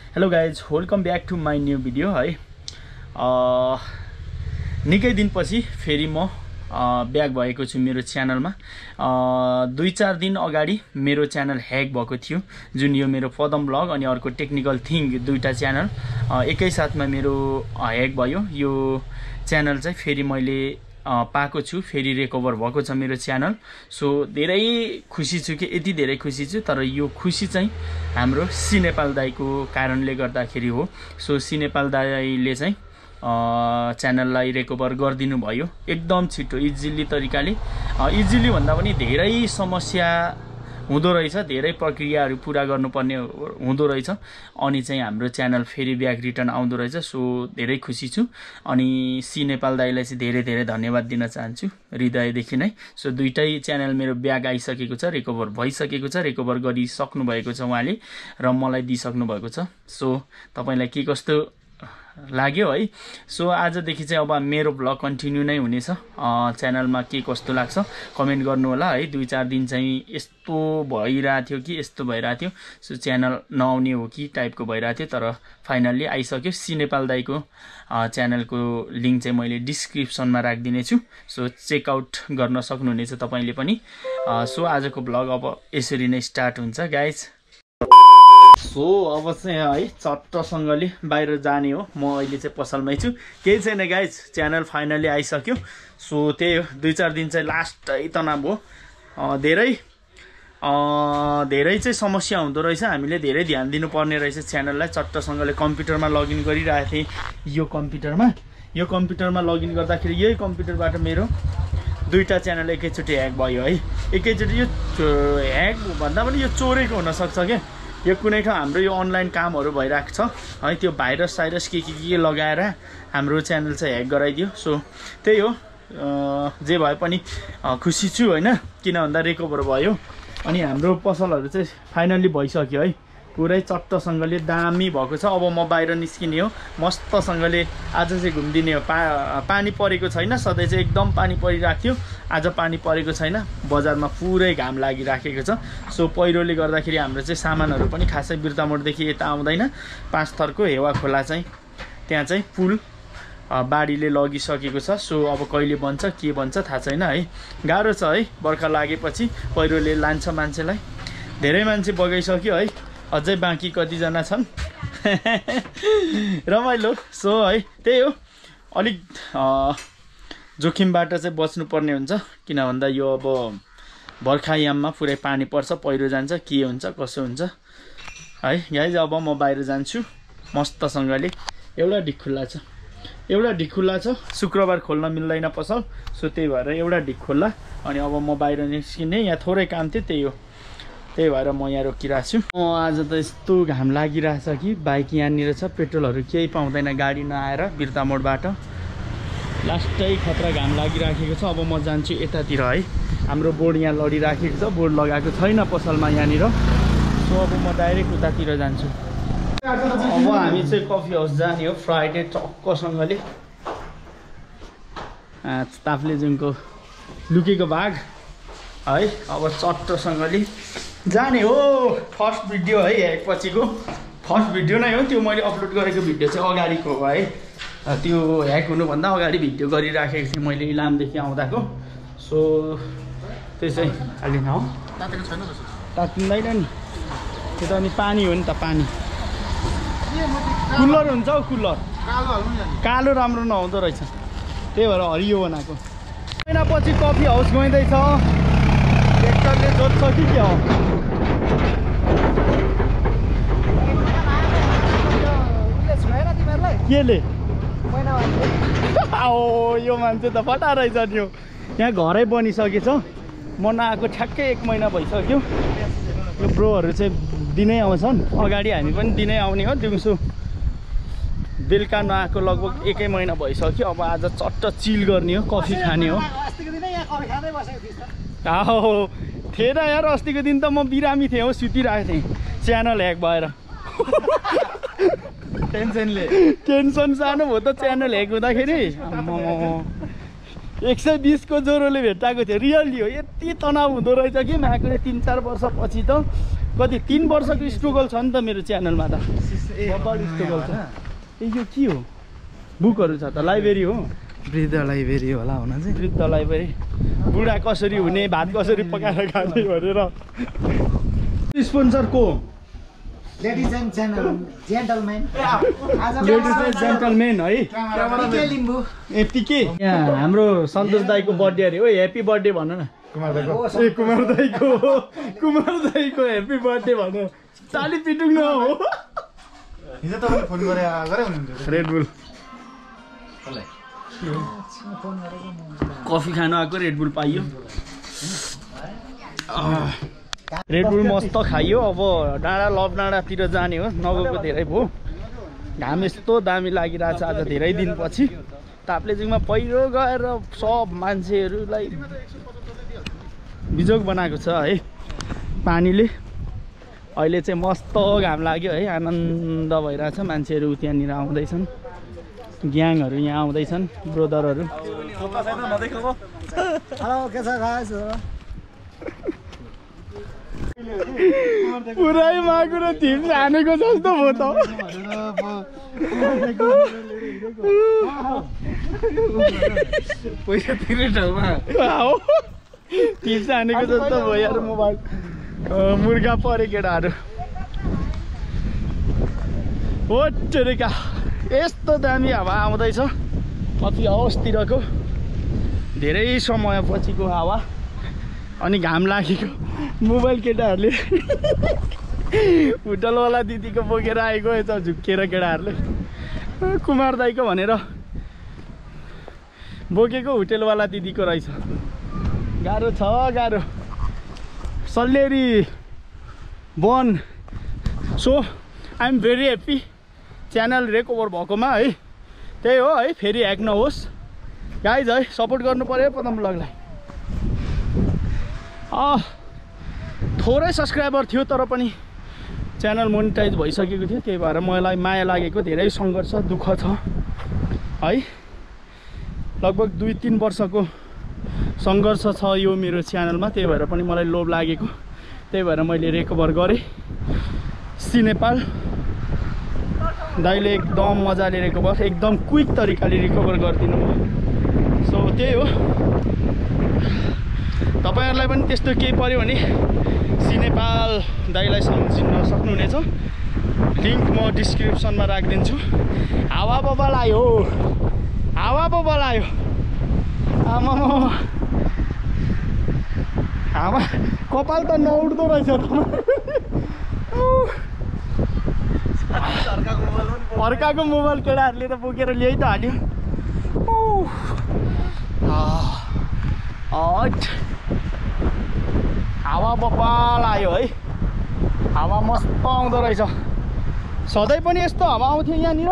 Hello guys, welcome back to my new video है। निकै दिनपछि फेरि म ब्याक भएको छु मेरो च्यानलमा। 2-4 दिन अगाडि मेरो च्यानल ह्याक भएको थियो, जुन यो मेरो पदम ब्लग अनि अर्को टेक्निकल थिङ दुईटा च्यानल एकै साथमा मेरो ह्याक भयो। यो च्यानल चाहिँ फेरि मैले पाएको छु, फेरि रिकभर भएको छ मेरो च्यानल। सो धेरै खुसी छु कि यति धेरै खुसी छु, तर यो खुसी चाहिँ हाम्रो सी नेपाल दाईको कारणले गर्दाखेरि हो। सो सी नेपाल दाईले चाहिँ च्यानललाई रिकभर गरिदिनु भयो एकदम छिटो, इजिली तरिकाले। इजिली भन्दा पनि धेरै समस्या हुँदो रहेछ, धेरै प्रक्रियाहरू पुरा गर्नुपर्ने हुँदो रहेछ, अनि चाहिँ हाम्रो च्यानल फेरि ब्याक रिटर्न आउँदो रहेछ। सो धेरै खुसी छु अनि सी नेपाल दाईलाई चाहिँ धेरै धेरै धन्यवाद दिन चाहन्छु हृदयदेखि नै। सो दुईटै च्यानल मेरो ब्याक आइसकेको छ, रिकभर भइसकेको छ, रिकभर गरिसक्नु भएको छ उहाँले र मलाई दिइसक्नु भएको छ। सो तपाईलाई के कस्तो लाग्यो है। सो आजदेखि चाहिँ अब मेरो ब्लग कन्टिन्यू नै हुनेछ। च्यानलमा के कस्तो लाग्छ कमेन्ट गर्नु होला है। 2-4 दिन चाहिँ यस्तो भइरहेको थियो कि यस्तो भइरहेको थियो, सो च्यानल नआउने हो कि टाइपको भइरहेको थियो, तर फाइनल्ली आइसक्यो। सी नेपाल दाईको च्यानलको लिङ्क चाहिँ मैले डिस्क्रिप्सनमा राखिदिनेछु, सो चेकआउट गर्न सक्नुहुनेछ तपाईँले पनि। सो आजको ब्लग अब यसरी नै स्टार्ट हुन्छ गाइज। सो अब चाहिँ है चट्टसँगले बाहिर जाने हो। म अहिले चाहिँ पसलमै छु, केही छैन गाइज, च्यानल फाइनली आइसक्यो। सो त्यही हो, 2-4 दिन चाहिँ लास्टै तनाव हो। धेरै चाहिँ समस्या हुँदो रहेछ, हामीले धेरै ध्यान दिनुपर्ने रहेछ च्यानललाई। चट्टसँगले कम्प्युटरमा लगइन गरिरहेको थिएँ, यो कम्प्युटरमा लगइन गर्दाखेरि यही कम्प्युटरबाट मेरो दुईटा च्यानल एकैचोटि ह्याक भयो है। एकैचोटि यो ह्याक भन्दा पनि यो चोरेको हुनसक्छ क्या। यो कुनै ठाउँ हाम्रो यो अनलाइन कामहरू भइरहेको छ है, त्यो भाइरस के लगाएर हाम्रो च्यानल चाहिँ ह्याक गराइदियो। सो त्यही हो, जे भए पनि खुसी छु होइन, किन भन्दा रिकभर भयो अनि हाम्रो पसलहरू चाहिँ फाइनल्ली भइसक्यो है। पुरै चट्टसँगले दामी भएको छ। अब म बाहिर निस्किने हो, मस्तसँगले आज चाहिँ घुमिदिने हो। पानी परेको छैन, सधैँ चाहिँ एकदम पानी परिरहेको थियो, आज पानी परेको छैन, बजारमा पुरै घाम लागिराखेको छ। सो पहिरोले गर्दाखेरि हाम्रो चाहिँ सामानहरू पनि खासै बिर्तामोडदेखि यता आउँदैन। 5 थरको हेवा खोला चाहिँ त्यहाँ चाहिँ पुल बाढीले लगिसकेको छ। सो अब कहिले बन्छ के बन्छ थाहा छैन है, गाह्रो छ है। बर्खा लागेपछि पहिरोले लान्छ मान्छेलाई, धेरै मान्छे बगाइसक्यो है, अझै बाँकी कतिजना छन् रमाइलो। सो है त्यही हो, अलिक जोखिमबाट चाहिँ बच्नुपर्ने हुन्छ, किन भन्दा यो अब बर्खायाममा पुरै पानी पर्छ, पहिरो जान्छ, के हुन्छ कसो हुन्छ है गाइज। अब म बाहिर जान्छु मस्तसँगले। एउटा ढिक खुल्ला छ, शुक्रबार खोल्न मिल्दैन पसल, सो त्यही भएर एउटा ढिक खोल्ला। अनि अब म बाहिर निस्किने, यहाँ थोरै काम थियो, त्यही हो, त्यही भएर म यहाँ रोकिरहेको छु। आज त यस्तो घाम लागिरहेछ कि बाइक यहाँनिर छ, पेट्रोलहरू केही पाउँदैन गाडी नआएर बिर्तामोडबाट। लास्टै खतरा घाम लागिराखेको छ। अब म जान्छु यतातिर है, हाम्रो बोर्ड यहाँ लडिराखेको छ, बोर्ड लगाएको छैन पसलमा यहाँनिर। सो अब म डाइरेक्ट उतातिर जान्छु। अब हामी चाहिँ कफी हाउस जाने हो, फ्राइडे टक्कसँगले। ताप्लेजुङको लुकेको भाग है, अब चट्टसँगले जाने हो। फर्स्ट भिडियो है ह्याक पछिको, फर्स्ट भिडियो नै हो त्यो। मैले अपलोड गरेको भिडियो चाहिँ अगाडिको हो है, त्यो ह्याक हुनुभन्दा अगाडि भिडियो गरिराखेको थिएँ मैले इलामदेखि आउँदाको। सो त्यो चाहिँ अलि न तातिँदैन नि, त्यो त अनि पानी हो नि त, पानी कुलर हुन्छ हौ, कुलर कालो राम्रो नहुँदो रहेछ, त्यही भएर हरियो बनाएको। महिनापछि कफी हाउस गइँदैछ, ट्र्याक्टरले जोत्छ कि के हो। केले यो मान्छे त फटा रहेछ नि। यहाँ घरै बनिसकेछ, म नआएको ठ्याक्कै 1 महिना भइसक्यो। यो ब्रोहरू चाहिँ दिनै आउँछन्, अगाडि हामी पनि दिनै आउने हो। दिउँसो बेलुका नआएको लगभग 1 महिना भइसक्यो। अब आज चट्ट चिल गर्ने हो, कफी खाने हो। थिएन यार, अस्तिको दिन त म बिरामी थिएँ हो, सुतिरहेको थिएँ च्यानल ह्याक भएर। टेन्सन सानो भयो त च्यानल ह्याक हुँदाखेरि। 120 को ज्वरोले भेटाएको थियो, रियली हो। यति तनाव हुँदो रहेछ कि माकुले 3-4 वर्षपछि त कति 3 वर्षको स्ट्रगल छ नि त मेरो च्यानलमा त बब्बल स्ट्रगल छ ए यो के हो बुकहरू छ त लाइब्रेरी हो वृद्ध लाइब्रेरी होला हुन चाहिँ वृद्ध लाइब्रेरी बुढा कसरी हुने भात कसरी पकाएर खाने भनेर स्पोन्सर को लेडिज एन्ड जेन्टलमेन है ए पिके यहाँ हाम्रो सन्तोष दाईको बर्थडे अरे हो ह्याप्पी बर्थडे भन न कुमार दाईको ह्याप्पी बर्थडे भन ताली पिटुङ न हो हिजो तपाईले फोन गरे हुनुहुन्थ्यो रेड बुल कफी खान आएको रेड बुल पाइयो रेड बुल मस्त खाइयो अब डाँडा लभ डाँडातिर जाने हो नगएको धेरै भयो घाम यस्तो दामी लागिरहेछ आज धेरै दिनपछि ताप्लेजुङमा पहिरो गएर सब मान्छेहरूलाई बिजोग बनाएको छ है पानीले अहिले चाहिँ मस्त घाम लाग्यो है आनन्द भइरहेछ मान्छेहरू त्यहाँनिर आउँदैछन् ग्याङहरू यहाँ आउँदैछन् ब्रोदरहरू पुरै मागुर थिम हानेको जस्तो भयो त पैसा तिर्ने ठाउँमा थिम हानेको जस्तो भयो यार मोबाइल मुर्गा परे केटाहरू हो टेरेका यस्तो दामी हावा आउँदैछ कति हाउसतिरको धेरै समयपछिको हावा अनि घाम लागेको मोबाइल केटाहरूले होटलवाला दिदीको बोकेर आएको यता झुक्किएर केटाहरूले कुमार दाईको भनेर बोकेको होटलवाला दिदीको रहेछ गाह्रो छ गाह्रो Salleri one so I am very happy channel recover भएकोमा है त्यही हो है फेरि ह्याक नहोस् गाइज है सपोर्ट गर्नु पर्यो पदम ब्लगलाई थोरै सब्सक्राइबर थियो तर पनि च्यानल मोनिटाइज भइसकेको थियो त्यही भएर मलाई माया लागेको धेरै सङ्घर्ष दुःख छ है लगभग 2-3 वर्षको सङ्घर्ष छ यो मेरो च्यानलमा त्यही भएर पनि मलाई लोभ लागेको त्यही भएर मैले रिकभर गरेँ सी नेपाल दाइले एकदम मजाले रिकभर एकदम क्विक तरिकाले रिकभर गरिदिनु भयो सो त्यही हो तपाईहरुलाई पनि त्यस्तो केही पर्यो भने सी नेपाल दाइलाई सम्झिन सक्नुहुनेछ लिंक म डिस्क्रिप्सनमा राखिदिन्छु हावा बबल आयो आमा हावा कपाल त नउड्दो रहेछ अर्काको मोबाइल केटाहरूले त बोकेर ल्याइ त हाल्यो हावा बबाल आयो है हावा मस्त आउँदो रहेछ सधैँ पनि यस्तो हावा आउँथ्यो यहाँनिर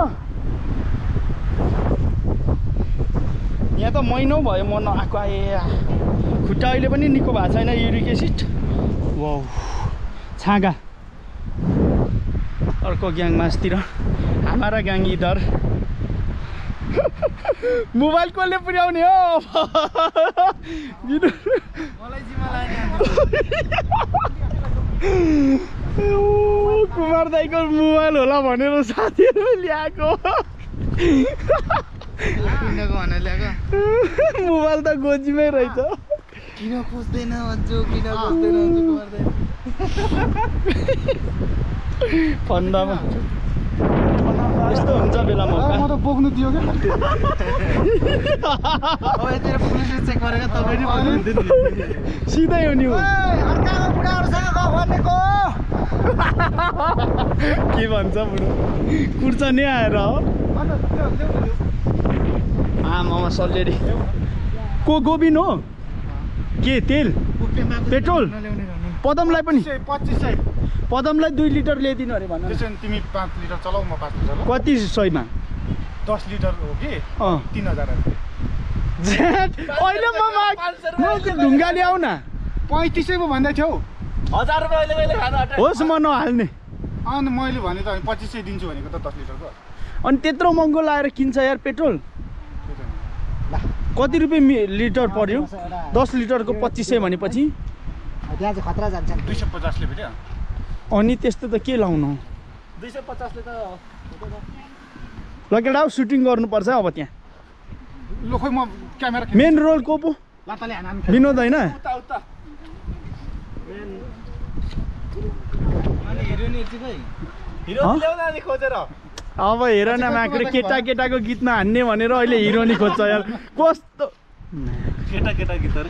यहाँ त महिनौ भयो म नआएको आए खुट्टा अहिले पनि निको भएको छैन युरिक एसिड वाउ छागा अर्को ग्याङ मासतिर हमारा ग्याङ इधर मोबाइल कसले पुर्याउने हो कुमार दाइको मोबाइल होला भनेर साथीहरूले ल्याएको मोबाइल त गोजीमै रहेछ किन खोज्दैन अझो किन खोज्दैन अझो कुमार दाइ फन्दामा यस्तो हुन्छ बेलामा म त बोक्नु दियो क्या अब यतिर पुलिसले चेक गरेको तपाईँ नि भन्नुहुन्थ्यो नि सिधै हो नि अर्काको बुढाहरूसँग गफ भनेको के भन्छ बुढो कुर्छ नि आएर आमा सल्लेरी को गोबिन हो के तेल पेट्रोल पदमलाई पनि 2500 पदमलाई 2 लिटर ल्याइदिनु अरे भन तिमी 5 लिटर चलाऊ म 5 लिटर कति सयमा 10 लिटर हो कि 3000 अहिले म ढुङ्गा ल्याऊ न 3500 पो भन्दै थियौ 1000 रुपैयाँ अहिले मैले खान आँटे होस् म नहाल्ने अनि मैले भने त 2500 दिन्छु भनेको त 10 लिटरको अनि त्यत्रो महँगो लाएर किन्छ यार पेट्रोल कति रुपियाँ लिटर पर्यो 10 लिटरको 2500 भनेपछि त्यहाँ चाहिँ खतरा जान्छ 250 ले भेट्यो अनि त्यस्तो त के लाउनु 250 ले त ल केटा सुटिङ गर्नुपर्छ अब त्यहाँ ल खोइ म क्यामेरा मेन रोल को पो लाताले हानाम विनोद होइन उता अनि हिरोइन चाहिँ खै हिरोइन ल्याउन अनि खोजेर अब हेर न माक्रे केटाको गीतमा हान्ने भनेर अहिले हिरोनी खोज्छ यार कस्तो केटा गीतहरु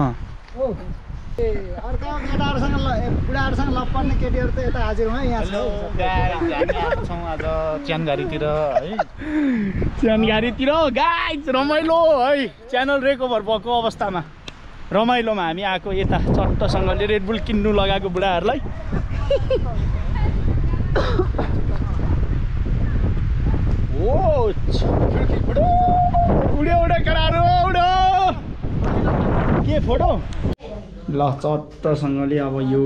अर्का केटाहरुसँग बुढाहरुसँग लप पर्ने केटीहरु त यता हाजिर हुँ यहाँ छ छौं आज च्यानघारीतिर है च्यानघारीतिर गाइस रमाइलो है च्यानल रेकभर भएको अवस्थामा रमाइलोमा हामी आएको यता चट्टसँगले रेडबुल किन्नु लगाएको बुढाहरुलाई ओ उड्यो केटाहरु उड्यो के फोटो ल चट्टसँगले अब यो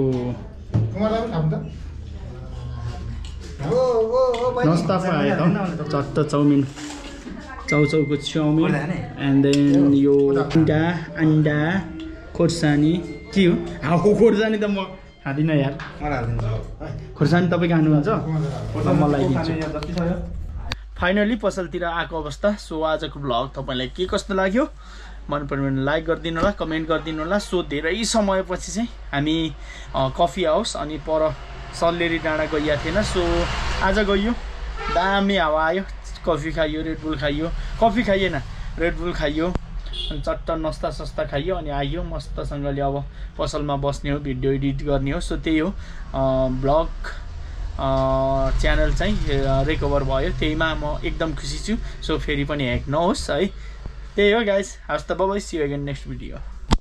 नास्ता आयो त चट्ट चाउमिन चाउचाउको चाउमिन एन्ड देन यो अन्डा खोर्सानी के हो खोर्सानी त म खाँदिनँ यार खोर्सानी तपाईँ खानुहुन्छ मलाई दिन्छु फाइनली पसलतिर आएको अवस्था सो आजको भ्लग तपाईलाई के कस्तो लाग्यो मन पर्यो भने लाइक गरिदिनु होला कमेन्ट गरिदिनु होला सो धेरै समयपछि चाहिँ हामी कफी हाउस अनि पर सल्लेरी डाँडा गइया थिएन सो आज गइयो दामी हावा आयो कफी खाइयो रेडबुल खाइयो कफी खाइएन रेडबुल खाइयो अनि चट्ट नास्ता सस्ता खाइयो अनि आइयो मस्तसँगले अब पसलमा बस्ने हो भिडियो एडिट गर्ने हो सो त्यही हो ब्लग च्यानल चाहिँ रिकभर भयो त्यहीमा म एकदम खुसी छु सो फेरि पनि ह्याक नहोस् है त्यही हो गाइस हस् त bye see you again next video